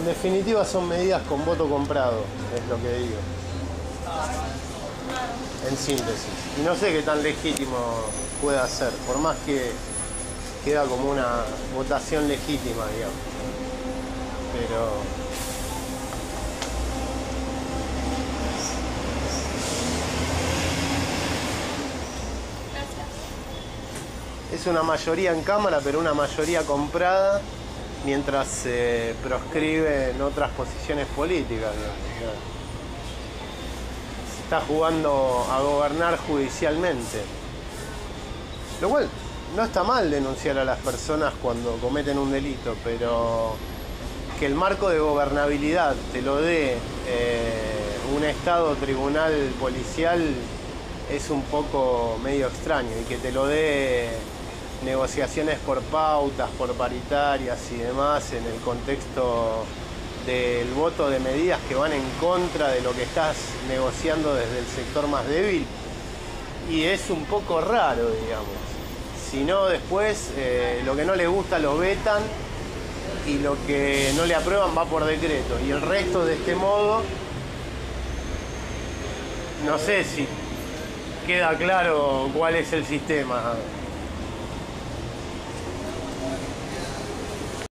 definitiva son medidas con voto comprado, es lo que digo. En síntesis. Y no sé qué tan legítimo pueda ser, por más que queda como una votación legítima, digamos. Pero es una mayoría en Cámara, pero una mayoría comprada mientras se proscriben otras posiciones políticas, digamos. Se está jugando a gobernar judicialmente. Lo cual no está mal denunciar a las personas cuando cometen un delito, pero que el marco de gobernabilidad te lo dé un Estado tribunal policial es un poco medio extraño, y que te lo dé negociaciones por pautas, por paritarias y demás en el contexto del voto de medidas que van en contra de lo que estás negociando desde el sector más débil, y es un poco raro, digamos. Si no, después lo que no les gusta lo vetan y lo que no le aprueban va por decreto, y el resto de este modo no sé si queda claro cuál es el sistema.